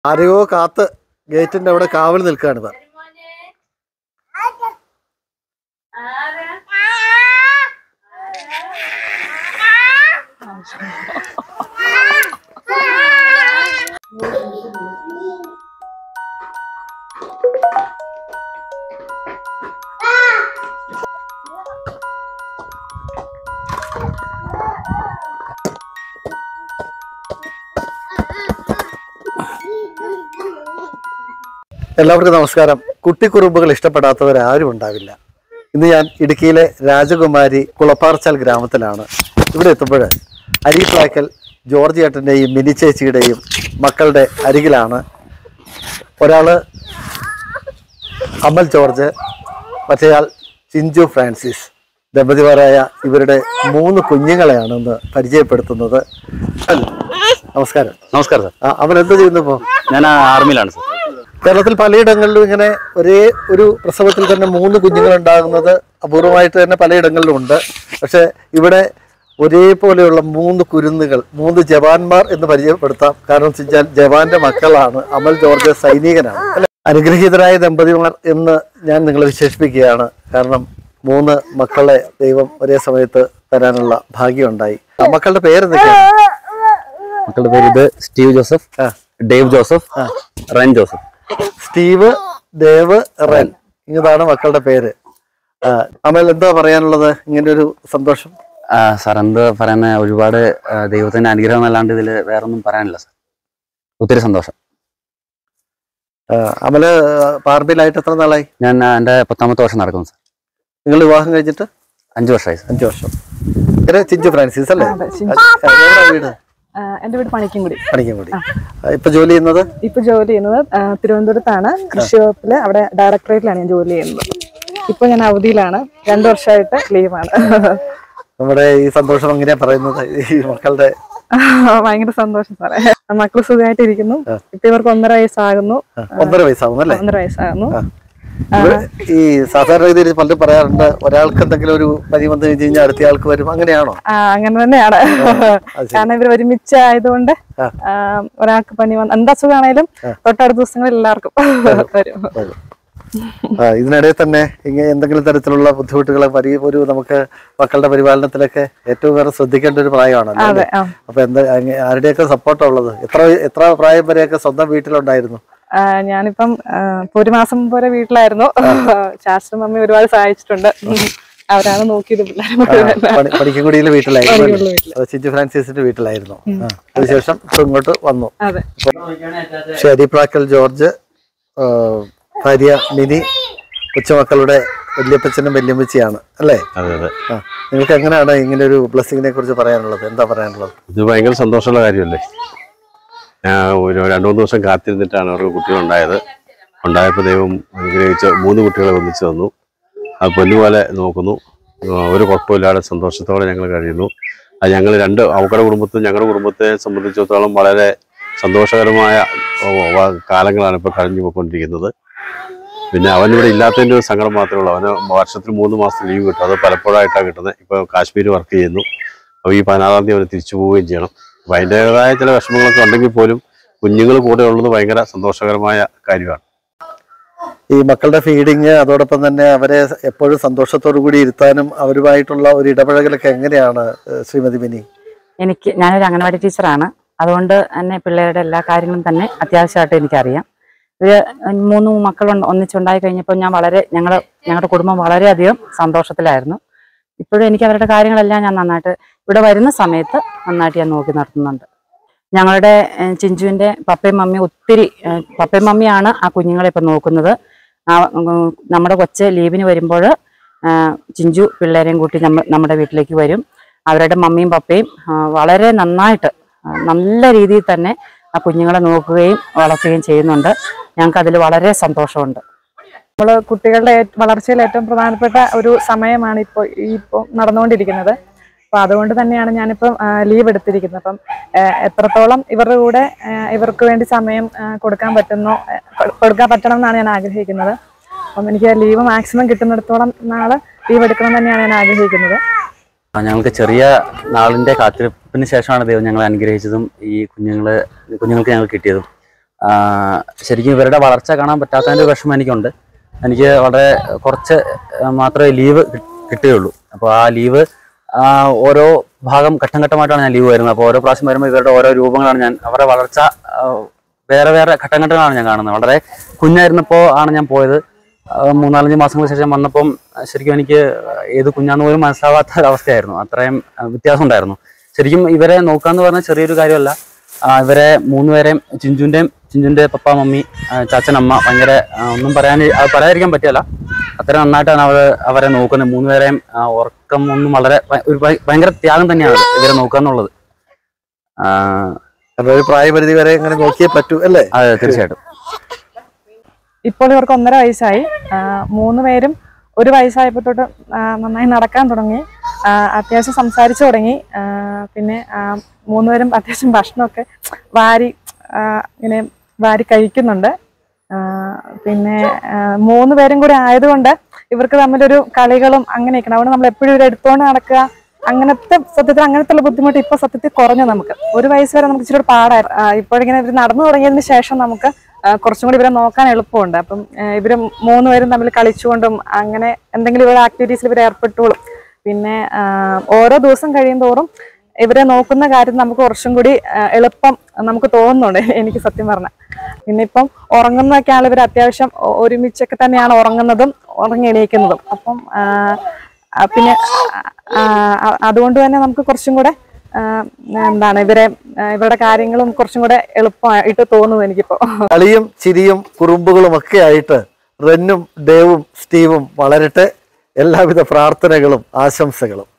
ആരെയോ കാത്ത് ഗേറ്റിന്റെ അവിടെ കാവൽ നിൽക്കുകയാണിത്. എല്ലാവർക്കും നമസ്കാരം. കുട്ടിക്കുറുമ്പുകൾ ഇഷ്ടപ്പെടാത്തവരാരും ഉണ്ടാവില്ല. ഇന്ന് ഞാൻ ഇടുക്കിയിലെ രാജകുമാരി കുളപ്പാർച്ചാൽ ഗ്രാമത്തിലാണ്. ഇവിടെ എത്തുമ്പോൾ അരീപ്ലാക്കൽ ജോർജ് ഏട്ടൻ്റെയും മിനി ചേച്ചിയുടെയും മക്കളുടെ അരികിലാണ്. ഒരാൾ അമൽ ജോർജ്, മറ്റേയാൾ ചിഞ്ചു ഫ്രാൻസിസ്. ദമ്പതിമാരായ ഇവരുടെ 3 കുഞ്ഞുങ്ങളെയാണ് ഇന്ന് പരിചയപ്പെടുത്തുന്നത്. നമസ്കാരം. നമസ്കാരം സാർ. അമൽ എന്താ ചെയ്യുന്നു ഇപ്പോൾ? ഞാൻ ആർമിയിലാണ് സാർ. കേരളത്തിൽ പലയിടങ്ങളിലും ഇങ്ങനെ ഒരേ ഒരു പ്രസവത്തിൽ തന്നെ 3 കുഞ്ഞുങ്ങൾ ഉണ്ടാകുന്നത് അപൂർവമായിട്ട് തന്നെ പലയിടങ്ങളിലും ഉണ്ട്. പക്ഷെ ഇവിടെ ഒരേപോലെയുള്ള 3 കുരുന്നുകൾ, 3 ജവാന്മാർ എന്ന് പരിചയപ്പെടുത്താം. കാരണം വെച്ചാൽ ജവാന്റെ മക്കളാണ്. അമൽ ജോർജ് സൈനികനാണ് അല്ലെ. അനുഗ്രഹീതരായ ദമ്പതിമാർ എന്ന് ഞാൻ നിങ്ങളെ വിശേഷിപ്പിക്കുകയാണ്. കാരണം 3 മക്കളെ ദൈവം ഒരേ സമയത്ത് തരാനുള്ള ഭാഗ്യമുണ്ടായി. മക്കളുടെ പേരെന്തൊക്കെയാണ്? മക്കളുടെ പേര് ഇത് Steve Joseph, Dave Joseph, Wren Joseph. Steve, Dave, Wren, ഇതാണ് മക്കളുടെ പേര്. അമൽ എന്താ പറയാനുള്ളത്? ഇങ്ങനെ ഒരു സന്തോഷം. സാർ എന്ത് പറയുന്ന, ഒരുപാട് ദൈവത്തിന്റെ അനുഗ്രഹം അല്ലാണ്ട് ഇതിൽ വേറൊന്നും പറയാനില്ല സാർ. ഒത്തിരി സന്തോഷം. അമല് പാർബിയിലായിട്ട് എത്ര നാളായി? ഞാൻ എൻ്റെ 10ാമത്തെ വർഷം നടക്കുന്നു സാർ. നിങ്ങൾ വിവാഹം കഴിച്ചിട്ട് 5 വർഷമായി സാർ. 5 വർഷം. ചിഞ്ചു ഫ്രാൻസിസ് അല്ലേ? വീട്? എന്റെ വീട് പണിക്കൻകുടി. ഇപ്പൊ ജോലി ചെയ്യുന്നത്? തിരുവനന്തപുരത്താണ്. കൃഷി വകുപ്പില് അവിടെ ഡയറക്ടറേറ്റിലാണ് ഞാൻ ജോലി ചെയ്യുന്നത്. ഇപ്പൊ ഞാൻ അവധിയിലാണ്. 2 വർഷമായിട്ട് ലീവാണ്. നമ്മുടെ ഈ സന്തോഷം എങ്ങനെയാ പറയുന്നത്? ഈ മക്കളുടെ ഭയങ്കര സന്തോഷം സാറേ. മക്കള് സുഖമായിട്ട് ഇരിക്കുന്നു. ഇപ്പൊ ഇവർക്ക് 1.5 വയസ്സാകുന്നു. 1.5 വയസ്സാകുന്നു അല്ലേ? 1.5 വയസ്സാകുന്നു. ഈ സാധാരണ രീതിയിൽ പലരും പറയാറുണ്ട്, ഒരാൾക്ക് എന്തെങ്കിലും ഒരു പനി വന്നു കഴിഞ്ഞ് കഴിഞ്ഞാൽ അടുത്ത ആൾക്ക് വരും. അങ്ങനെയാണോ? അങ്ങനെ തന്നെയാണ്. കാരണം ഇവർ ഒരുമിച്ചായതുകൊണ്ട് ഒരാൾക്ക് പനി വന്ന് എന്താ അസുഖമാണേലും തൊട്ടടുത്ത ദിവസങ്ങളിൽ എല്ലാവർക്കും വരും. ഇതിനിടയിൽ തന്നെ ഇങ്ങനെ എന്തെങ്കിലും തരത്തിലുള്ള ബുദ്ധിമുട്ടുകൾ ഒരു നമുക്ക് മക്കളുടെ പരിപാലനത്തിലൊക്കെ ഏറ്റവും വേറെ ശ്രദ്ധിക്കേണ്ട ഒരു പ്രായമാണല്ലോ. അപ്പൊ എന്താ ആരുടെയൊക്കെ സപ്പോർട്ടാ ഉള്ളത്? എത്ര പ്രായം വരെയൊക്കെ സ്വന്തം വീട്ടിലുണ്ടായിരുന്നു? ഞാനിപ്പം 1 മാസം പോലെ വീട്ടിലായിരുന്നു. ശാസ്ത്ര മമ്മി ഒരുപാട് സഹായിച്ചിട്ടുണ്ട്. അവരാണ് നോക്കിയത്. പണിക്കൻകുടിയിലെ വീട്ടിലായിരുന്നു. ചിഞ്ചു ഫ്രാൻസിസിന്റെ വീട്ടിലായിരുന്നു. അതിനുശേഷം ഇങ്ങോട്ട് വന്നു. അരീപ്ലാക്കൽ ജോർജ്, ഭാര്യ മിനി, കൊച്ചുമക്കളുടെ വല്യപ്പച്ചനും വല്യമ്മച്ചിയാണ് അല്ലേ? നിങ്ങൾക്ക് എങ്ങനെയാണ് ഇങ്ങനെ ഒരു ബ്ലെസ്സിങ്ങിനെ കുറിച്ച് പറയാനുള്ളത്? എന്താ പറയാനുള്ളത്? ഇത് ഭയങ്കര സന്തോഷമുള്ള കാര്യമല്ലേ. ഞാൻ ഒരു 2-3 ദിവസം കാത്തിരുന്നിട്ടാണ് അവർക്ക് കുട്ടികളുണ്ടായത്. ഉണ്ടായപ്പോൾ ദൈവം അനുഗ്രഹിച്ച് 3 കുട്ടികളെ ഒന്നിച്ചു തന്നു. അത് പൊന്നുപോലെ നോക്കുന്നു. ഒരു കുഴപ്പമില്ലാതെ സന്തോഷത്തോടെ ഞങ്ങൾ കഴിയുന്നു. അത് ഞങ്ങൾ അവരുടെ കുടുംബത്തും ഞങ്ങളുടെ കുടുംബത്തെ സംബന്ധിച്ചിടത്തോളം വളരെ സന്തോഷകരമായ കാലങ്ങളാണ് ഇപ്പോൾ കഴിഞ്ഞു പോയിക്കൊണ്ടിരിക്കുന്നത്. പിന്നെ അവനിവിടെ ഇല്ലാത്തതിൻ്റെ ഒരു സങ്കടം മാത്രമേ ഉള്ളൂ. അവന് വർഷത്തിൽ 3 മാസം ലീവ് കിട്ടും. അത് പലപ്പോഴായിട്ടാണ് കിട്ടുന്നത്. ഇപ്പോൾ കാശ്മീർ വർക്ക് ചെയ്യുന്നു. അപ്പോൾ ഈ 16-ാം തീയതി അവന് തിരിച്ചു പോവുകയും ചെയ്യണം. അപ്പോൾ അതിൻ്റേതായ ചില വിഷമങ്ങളൊക്കെ ഉണ്ടെങ്കിൽ പോലും കുഞ്ഞുങ്ങൾ കൂടെ ഉള്ളത് ഭയങ്കര സന്തോഷകരമായ കാര്യമാണ്. ഈ മക്കളുടെ ഫീഡിങ്, അതോടൊപ്പം തന്നെ അവരെ എപ്പോഴും സന്തോഷത്തോടു കൂടി ഇരുത്താനും അവരുമായിട്ടുള്ള ഒരു ഇടപഴകലൊക്കെ എങ്ങനെയാണ് ശ്രീമതി മിനി? ഞാനൊരു അംഗനവാടി ടീച്ചറാണ്. അതുകൊണ്ട് തന്നെ പിള്ളേരുടെ എല്ലാ കാര്യങ്ങളും തന്നെ അത്യാവശ്യമായിട്ട് എനിക്കറിയാം. ഇവർ 3 മക്കൾ ഒന്നിച്ചുണ്ടായി കഴിഞ്ഞപ്പോൾ ഞങ്ങളുടെ കുടുംബം വളരെയധികം സന്തോഷത്തിലായിരുന്നു. ഇപ്പോഴും എനിക്ക് അവരുടെ കാര്യങ്ങളെല്ലാം ഞാൻ നന്നായിട്ട് ഇവിടെ വരുന്ന സമയത്ത് നന്നായിട്ട് ഞാൻ നോക്കി നടത്തുന്നുണ്ട്. ഞങ്ങളുടെ ചിഞ്ചുവിൻ്റെ പപ്പയും മമ്മിയാണ് ആ കുഞ്ഞുങ്ങളെ ഇപ്പം നോക്കുന്നത്. നമ്മുടെ കൊച്ച് ലീവിന് വരുമ്പോൾ ചിഞ്ചു പിള്ളേരെയും കൂട്ടി നമ്മുടെ വീട്ടിലേക്ക് വരും. അവരുടെ മമ്മിയും പപ്പയും വളരെ നന്നായിട്ട് നല്ല രീതിയിൽ തന്നെ ആ കുഞ്ഞുങ്ങളെ നോക്കുകയും വളർത്തുകയും ചെയ്യുന്നുണ്ട്. ഞങ്ങൾക്ക് അതിൽ വളരെ സന്തോഷമുണ്ട്. നമ്മൾ കുട്ടികളുടെ വളർച്ചയിൽ ഏറ്റവും പ്രധാനപ്പെട്ട ഒരു സമയമാണ് ഇപ്പോൾ നടന്നുകൊണ്ടിരിക്കുന്നത്. അപ്പൊ അതുകൊണ്ട് തന്നെയാണ് ഞാനിപ്പം ലീവ് എടുത്തിരിക്കുന്നത്. അപ്പം എത്രത്തോളം ഇവരുടെ കൂടെ ഇവർക്ക് വേണ്ടി സമയം കൊടുക്കാൻ പറ്റണം എന്നാണ് ഞാൻ ആഗ്രഹിക്കുന്നത്. അപ്പം എനിക്ക് ലീവ് മാക്സിമം കിട്ടുന്നിടത്തോളം നാളെ ലീവ് എടുക്കണം തന്നെയാണ് ഞാൻ ആഗ്രഹിക്കുന്നത്. ഞങ്ങൾക്ക് ചെറിയ നാളിൻ്റെ കാത്തിരിപ്പിന് ശേഷമാണ് ദൈവം ഞങ്ങളെ അനുഗ്രഹിച്ചതും ഈ കുഞ്ഞുങ്ങൾക്ക് ഞങ്ങൾ കിട്ടിയതും. ശരിക്കും ഇവരുടെ വളർച്ച കാണാൻ പറ്റാത്തതിൻ്റെ വിഷമം എനിക്കുണ്ട്. എനിക്ക് വളരെ കുറച്ച് മാത്രമേ ലീവ് കിട്ടുകയുള്ളൂ. അപ്പോൾ ആ ലീവ് ഓരോ ഭാഗം ഘട്ടം ഘട്ടമായിട്ടാണ് ഞാൻ ലീവ് വരുന്നത്. അപ്പോൾ ഓരോ പ്രാവശ്യം വരുമ്പോൾ ഇവരുടെ ഓരോ രൂപങ്ങളാണ് ഞാൻ, അവരുടെ വളർച്ച വേറെ വേറെ ഘട്ടങ്ങളാണ് ഞാൻ കാണുന്നത്. വളരെ കുഞ്ഞായിരുന്നപ്പോൾ ആണ് ഞാൻ പോയത്. 3-4 മാസങ്ങൾക്ക് ശേഷം വന്നപ്പം ശരിക്കും എനിക്ക് ഏത് കുഞ്ഞാന്ന് പോലും മനസ്സിലാവാത്ത ഒരവസ്ഥയായിരുന്നു. അത്രയും വ്യത്യാസം ഉണ്ടായിരുന്നു. ശരിക്കും ഇവരെ നോക്കാന്ന് പറഞ്ഞാൽ ചെറിയൊരു കാര്യമല്ല. ഇവരെ 3 പേരെയും ചിഞ്ചുൻ്റെ പപ്പ, മമ്മി, ചാച്ചനമ്മ ഭയങ്കര ഒന്നും പറയാതിരിക്കാൻ പറ്റില്ല. അത്ര നന്നായിട്ടാണ് അവരെ നോക്കുന്നത്. 3 പേരെയും ഉറക്കം ഒന്നും വളരെ ഭയങ്കര ത്യാഗം തന്നെയാണ് ഇവരെ നോക്കുക എന്നുള്ളത്. ഒരു പ്രായപരിധി വരെ അങ്ങനെ നോക്കിയേ പറ്റൂ അല്ലേ? അതെ, തീർച്ചയായിട്ടും. ഇപ്പോൾ ഇവർക്ക് 1.5 വയസ്സായി. 3 പേരും 1 വയസ്സായപ്പോൾ തൊട്ട് നന്നായി നടക്കാൻ തുടങ്ങി, അത്യാവശ്യം സംസാരിച്ചു തുടങ്ങി. പിന്നെ 3 പേരും അത്യാവശ്യം ഭക്ഷണമൊക്കെ ഇങ്ങനെ വാരി കഴിക്കുന്നുണ്ട്. പിന്നെ 3 പേരും കൂടി ആയതുകൊണ്ട് ഇവർക്ക് തമ്മിലൊരു കളികളും അങ്ങനെയൊക്കെ. അതുകൊണ്ട് നമ്മൾ എപ്പോഴും ഇവരെ എടുത്തുകൊണ്ട് നടക്കുക, അങ്ങനത്തെ ബുദ്ധിമുട്ട് ഇപ്പൊ സത്യത്തിൽ കുറഞ്ഞു. നമുക്ക് 1 വയസ്സ് വരെ നമുക്ക് ഇച്ചിരി പാടായിരുന്നു. ഇപ്പോഴിങ്ങനെ ഇവർ നടന്നു തുടങ്ങിയതിന് ശേഷം നമുക്ക് കുറച്ചും കൂടി ഇവരെ നോക്കാൻ എളുപ്പമുണ്ട്. അപ്പം ഇവര് 3 പേരും തമ്മിൽ കളിച്ചുകൊണ്ടും അങ്ങനെ എന്തെങ്കിലും ഇവരുടെ ആക്ടിവിറ്റീസിൽ ഇവർ ഏർപ്പെട്ടോളും. പിന്നെ ഓരോ ദിവസം കഴിയുന്തോറും ഇവരെ നോക്കുന്ന കാര്യം നമുക്ക് കുറച്ചും കൂടി എളുപ്പം നമുക്ക് തോന്നുന്നുണ്ട്, എനിക്ക് സത്യം പറഞ്ഞാൽ. പിന്നെ ഇപ്പം ഉറങ്ങുന്നതൊക്കെ ആൾ ഇവർ അത്യാവശ്യം ഒരുമിച്ചൊക്കെ തന്നെയാണ് ഉറങ്ങുന്നതും ഉറങ്ങി എണീക്കുന്നതും. അപ്പം പിന്നെ അതുകൊണ്ട് തന്നെ നമുക്ക് കുറച്ചും കൂടെ ഇവരുടെ കാര്യങ്ങളും കുറച്ചും കൂടെ എളുപ്പമായിട്ട് തോന്നുന്നു എനിക്കിപ്പോ. കളിയും ചിരിയും കുറുമ്പുകളും ഒക്കെ ആയിട്ട് റെന്നും ഡേവും സ്റ്റീവും വളരട്ടെ. എല്ലാവിധ പ്രാർത്ഥനകളും ആശംസകളും.